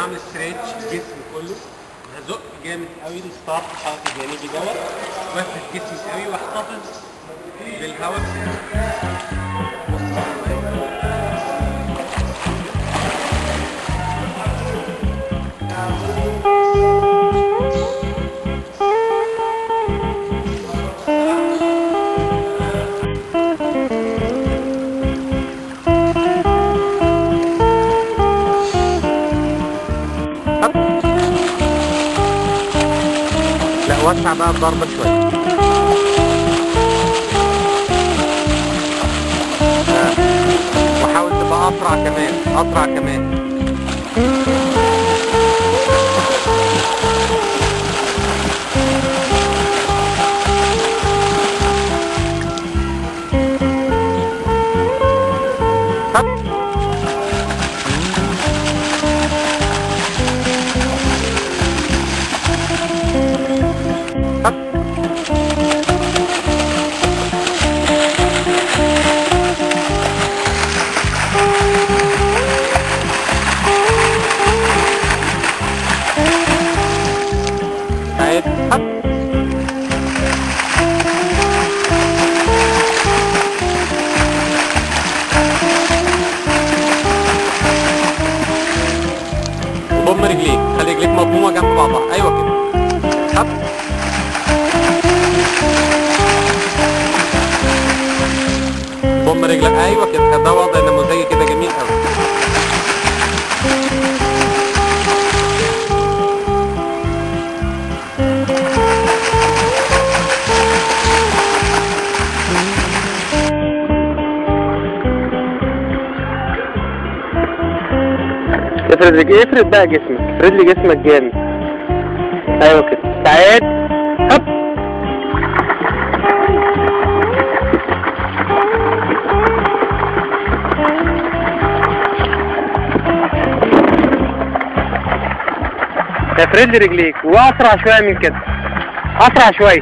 بعمل ستريتش الجسم كله، هزق جامد قوي الستارت الحركه الجانبي دوت، وافرد جسمي قوي واحتفظ بالهواء. لا وسع بقى الضربة شوية. وحاول تبقى أسرع كمان، أسرع كمان. ضم رجليك، خلي رجليك مضمومه جنب بعضها. ايوه كده. هب. ضم رجلك. ايوه كده. ده وضع نموذجي كده جميل قوي. افرد بقى جسمك، افرد لي جسمك جامد. ايوه كده. تعال. هب. افرد لي رجليك واسرع شويه من كده، اسرع شويه.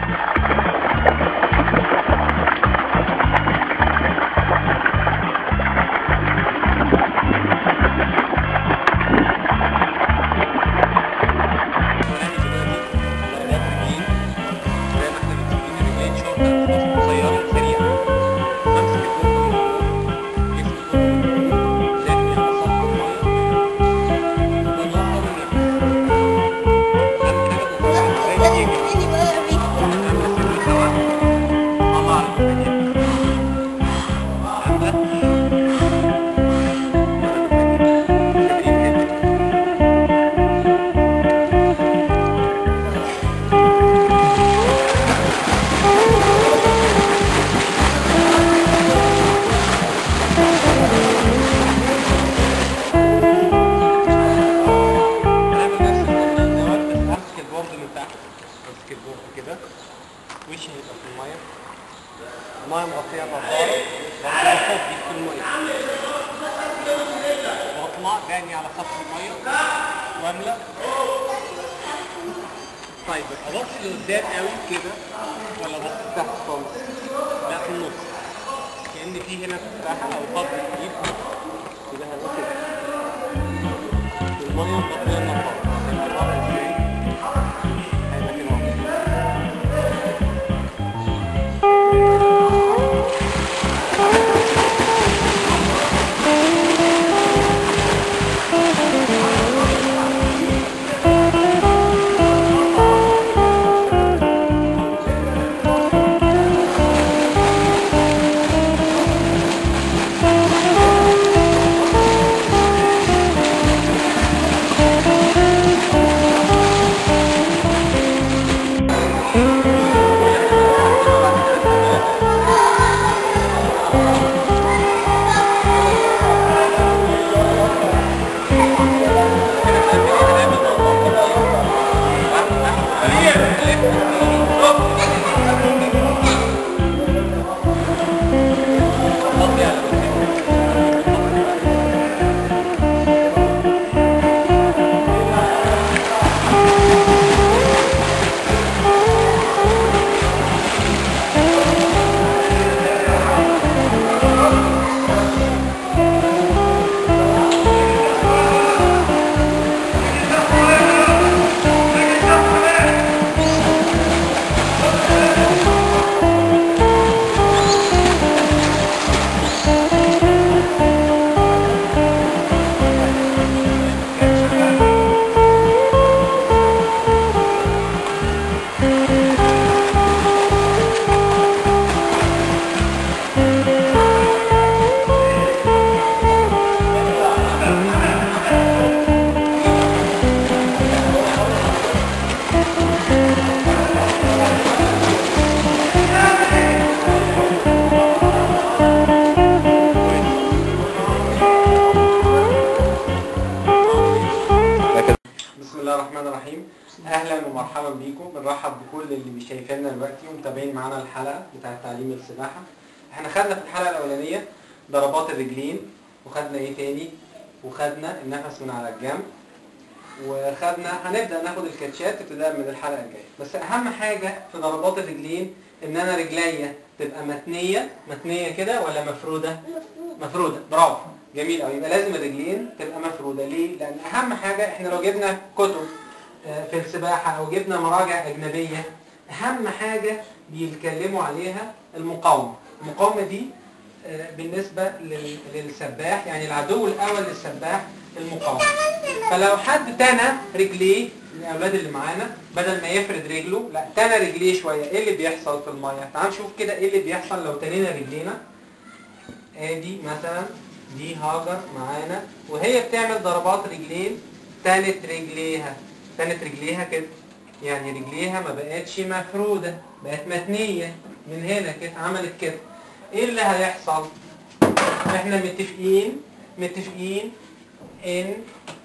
كده وشي هيبقى في الميه، الميه مغطيه النضاره، بحط دي في الميه واطلع تاني على سطح الميه واملى. طيب ابص لقدام قوي كده ولا ابص تحت خالص؟ لا في النص، كأن في هنا فتحه او قبر كبير كده. هبقى كده الميه مغطيه النضاره. شايفيننا دلوقتي ومتابعين معانا الحلقه بتاعه تعليم السباحه. احنا خدنا في الحلقه الاولانيه ضربات الرجلين، وخدنا ايه تاني؟ وخدنا النفس من على الجنب، هنبدا ناخد الكاتشات ابتداء من الحلقه الجايه. بس اهم حاجه في ضربات الرجلين ان انا رجليا تبقى متنيه كده ولا مفروده؟ مفروده. برافو، جميل قوي. يبقى لازم الرجلين تبقى مفروده. ليه؟ لان اهم حاجه احنا لو جبنا كتب في السباحه او جبنا مراجع اجنبيه، اهم حاجه بيتكلموا عليها المقاومه. المقاومه دي بالنسبه للسباح، يعني العدو الاول للسباح المقاومه. فلو حد تنى رجليه، الاولاد اللي معانا بدل ما يفرد رجله لا تنى رجليه شويه، ايه اللي بيحصل في الميه؟ تعال نشوف كده ايه اللي بيحصل لو تنينا رجلينا. ادي مثلا دي هاجر معانا وهي بتعمل ضربات رجلين، تنت رجليها كده، يعني رجليها ما بقتش مفروده، بقت متنيه من هنا كده، عملت كده. ايه اللي هيحصل؟ احنا متفقين ان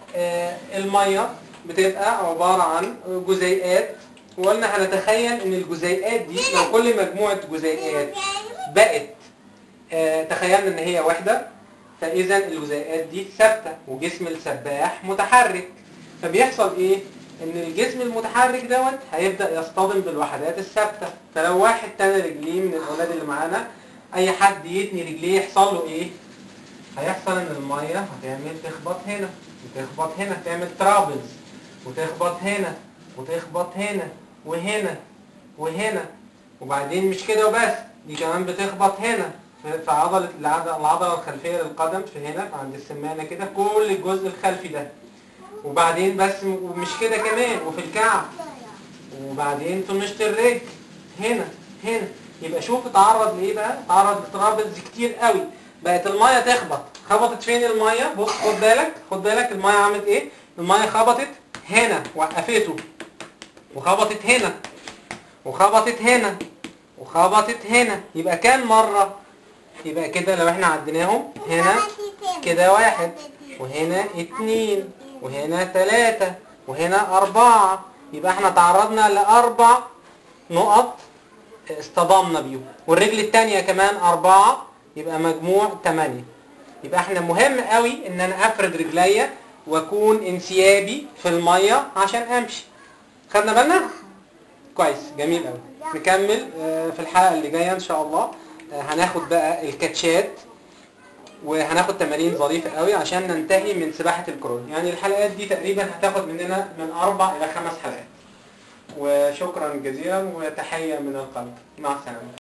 الميه بتبقى عباره عن جزيئات، وقلنا هنتخيل ان الجزيئات دي لو كل مجموعه جزيئات بقت تخيلنا ان هي وحده، فاذا الجزيئات دي ثابته وجسم السباح متحرك. فبيحصل ايه؟ ان الجسم المتحرك دوت هيبدا يصطدم بالوحدات الثابته. فلو واحد تنى رجليه من الاولاد اللي معانا، اي حد يتني رجليه يحصل له ايه؟ هيحصل ان الميه هتعمل تخبط هنا وتخبط هنا، تعمل ترابلز، وتخبط هنا وتخبط هنا وهنا وهنا. وبعدين مش كده وبس، دي كمان بتخبط هنا في عضله العضله الخلفيه للقدم، في هنا عند السمانه كده، كل الجزء الخلفي ده. وبعدين بس ومش كده كمان، وفي الكعب، وبعدين في مشط الرجل هنا. يبقى شوف اتعرض لايه بقى؟ اتعرض لترابلز كتير قوي. بقت الميه تخبط. خبطت فين الميه؟ بص خد بالك الميه عملت ايه؟ الميه خبطت هنا وقفته، وخبطت هنا وخبطت هنا وخبطت هنا. يبقى كام مره؟ يبقى كده لو احنا عديناهم، هنا كده 1 وهنا 2 وهنا 3 وهنا 4. يبقى احنا تعرضنا ل4 نقط اصطدمنا بيهم، والرجل الثانيه كمان 4، يبقى مجموع 8. يبقى احنا مهم قوي ان انا افرد رجليا واكون انسيابي في الميه عشان امشي. خدنا بالنا؟ كويس، جميل قوي. نكمل في الحلقه اللي جايه ان شاء الله. هناخد بقى الكاتشات وهناخد تمارين ظريفه قوي عشان ننتهي من سباحه الكرول. يعني الحلقات دي تقريبا هتاخد مننا من 4 إلى 5 حلقات. وشكرا جزيلا وتحيه من القلب. مع السلامه.